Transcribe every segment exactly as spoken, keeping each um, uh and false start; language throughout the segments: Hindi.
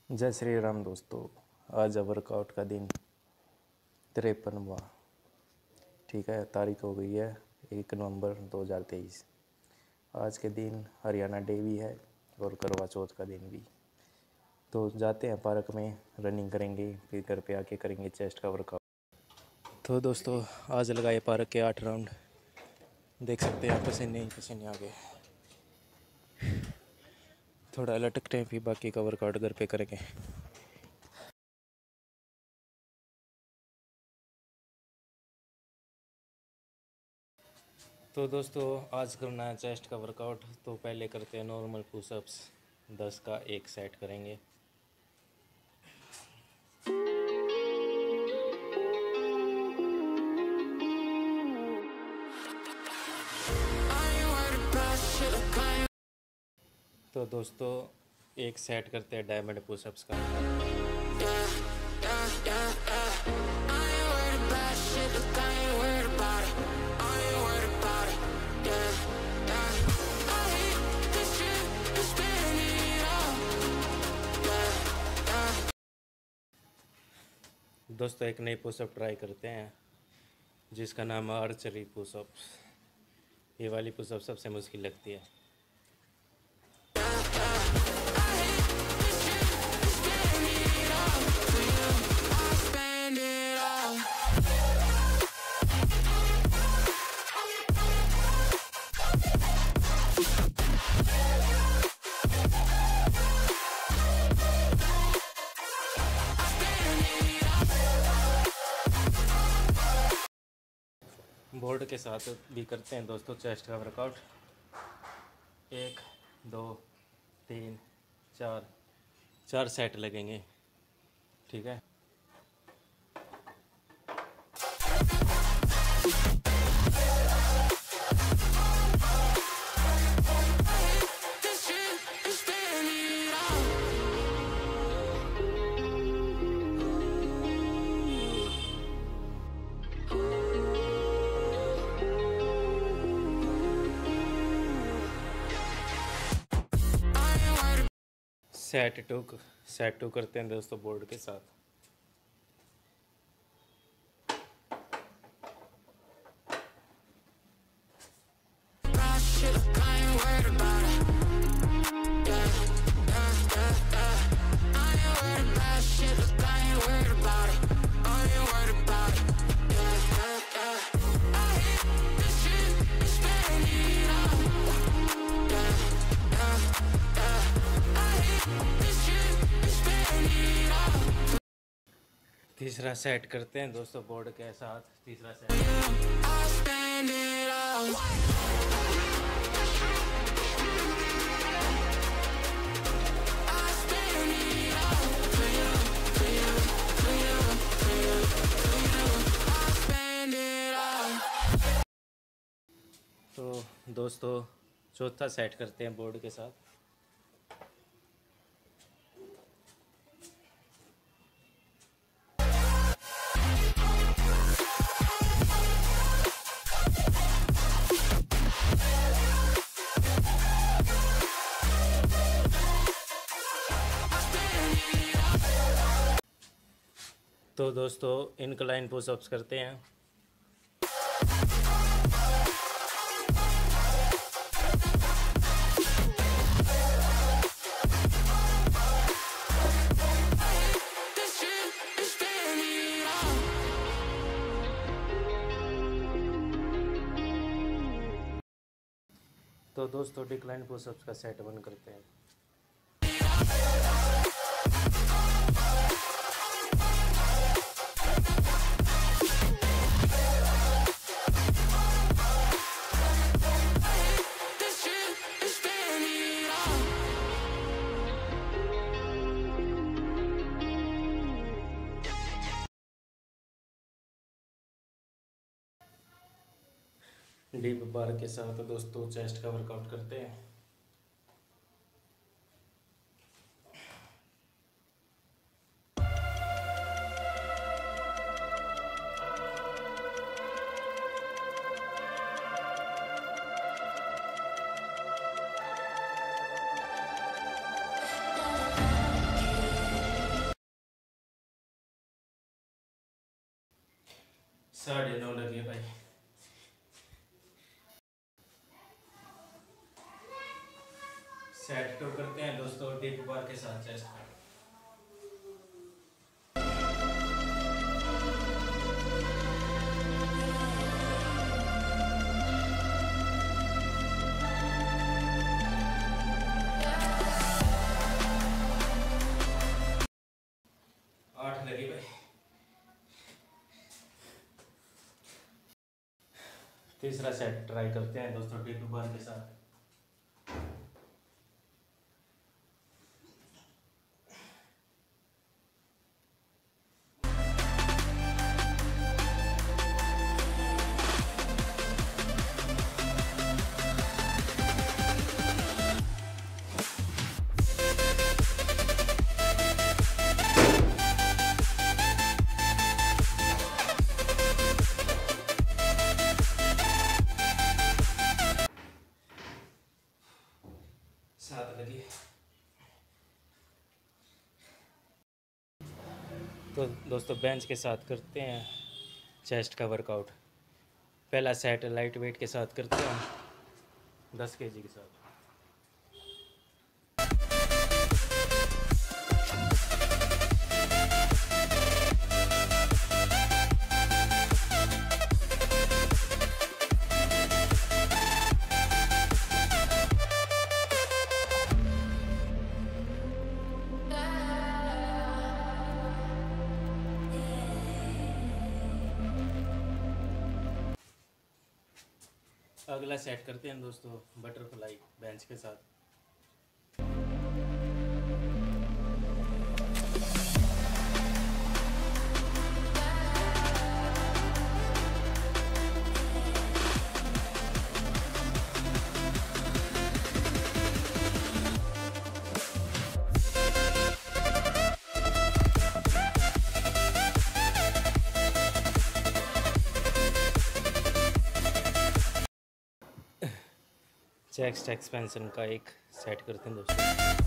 जय श्री राम दोस्तों। आज वर्कआउट का दिन तिरपनवा, ठीक है। तारीख हो गई है एक नवंबर दो हज़ार तेईस। आज के दिन हरियाणा डे भी है और करवा चौथ का दिन भी। तो जाते हैं पार्क में, रनिंग करेंगे, फिर घर पे आके करेंगे चेस्ट का वर्कआउट। तो दोस्तों आज लगाए पार्क के आठ राउंड, देख सकते हैं पसीने ही पसीने आ गए। थोड़ा लटकते हैं, फिर बाकी का वर्कआउट घर पे करेंगे। तो दोस्तों आज करना है चेस्ट का वर्कआउट। तो पहले करते हैं नॉर्मल पुशअप्स, दस का एक सेट करेंगे। तो दोस्तों एक सेट करते हैं डायमंड पुशअप्स का। दोस्तों एक नई पुशअप ट्राई करते हैं जिसका नाम है आर्चरी पुशअप्स। ये वाली पुशअप सबसे मुश्किल लगती है। बोर्ड के साथ भी करते हैं दोस्तों चेस्ट का वर्कआउट। एक दो तीन चार चार सेट लगेंगे, ठीक है। सेट टू सेट टू करते हैं दोस्तों बोर्ड के साथ। तीसरा सेट करते हैं दोस्तों बोर्ड के साथ। तीसरा सेट तो दोस्तों चौथा सेट करते हैं बोर्ड के साथ। तो दोस्तों इनक्लाइन पुशअप्स करते हैं। तो दोस्तों डिक्लाइन पुशअप्स का सेट वन करते हैं। डीप बार के साथ दोस्तों चेस्ट का वर्कआउट करते हैं। साढ़े नौ लगे भाई। सेट तो करते हैं दोस्तों डिप बार के साथ चेस्ट का। आठ लगी भाई। तीसरा सेट ट्राई करते हैं दोस्तों डिप बार के साथ। सात लगी। तो दोस्तों बेंच के साथ करते हैं चेस्ट का वर्कआउट। पहला सेट लाइट वेट के साथ करते हैं दस केजी के साथ। अगला सेट करते हैं दोस्तों बटरफ्लाई बेंच के साथ। चेस्ट एक्सपेंशन का एक सेट करते हैं दोस्तों।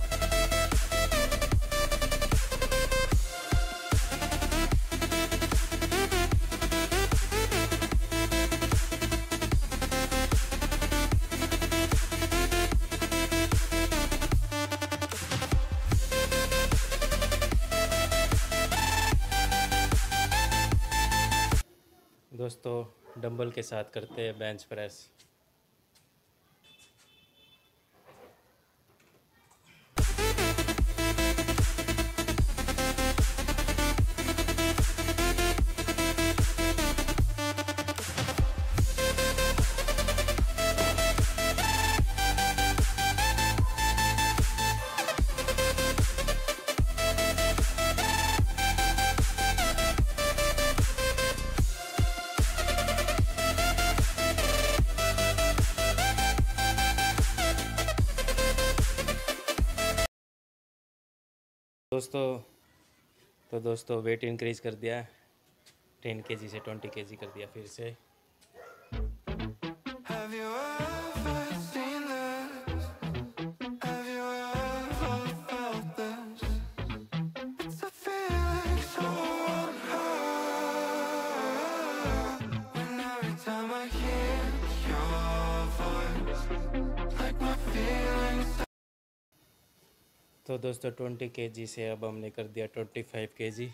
दोस्तों डंबल के साथ करते हैं बेंच प्रेस। दोस्तों तो दोस्तों वेट इंक्रीज़ कर दिया, टेन केजी से ट्वेंटी केजी कर दिया फिर से। तो दोस्तों ट्वेंटी केजी से अब हमने कर दिया ट्वेंटी फाइव केजी।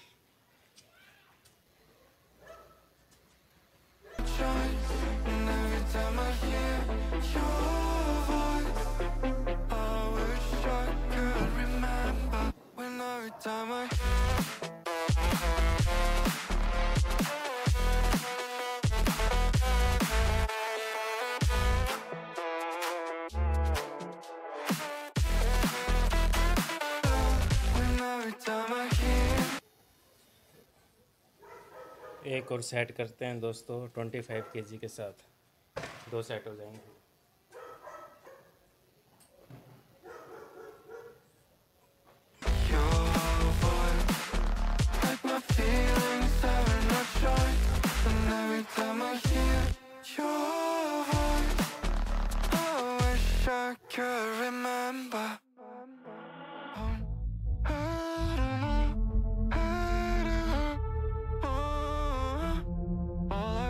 एक और सेट करते हैं दोस्तों ट्वेंटी फाइव केजी के साथ, दो सेट हो जाएंगे। All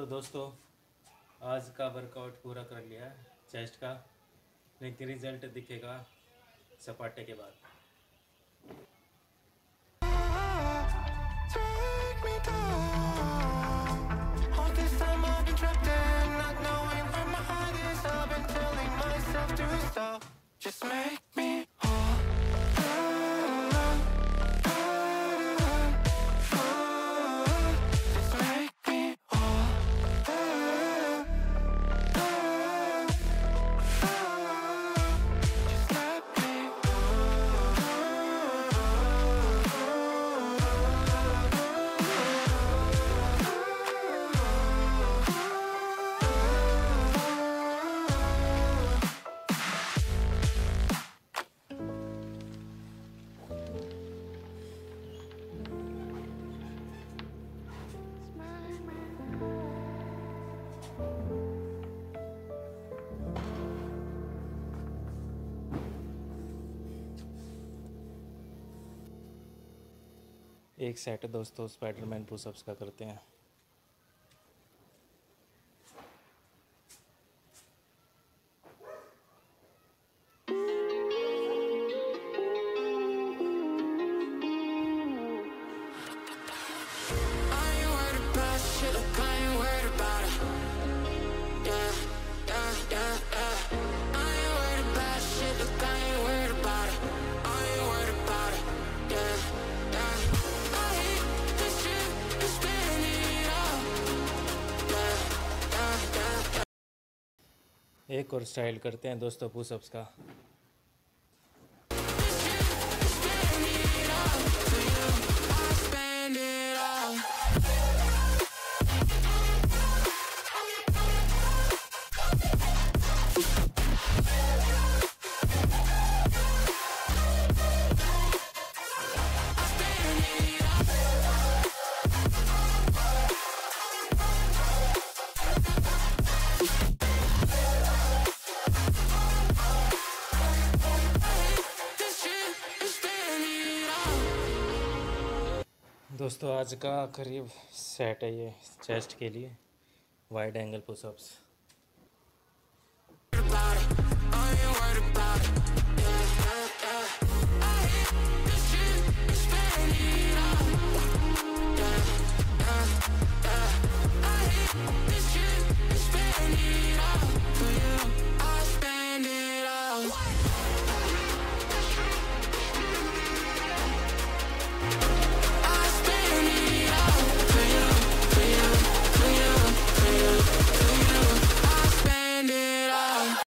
तो दोस्तों आज का वर्कआउट पूरा कर लिया है चेस्ट का, लेकिन रिजल्ट दिखेगा सपाटे के बाद। Just make me एक सेट दोस्तों स्पाइडरमैन पुशअप्स का करते हैं। एक और स्टाइल करते हैं दोस्तों पुशअप्स का। दोस्तों आज का करीब सेट है ये चेस्ट के लिए, वाइड एंगल पुशअप्स। What?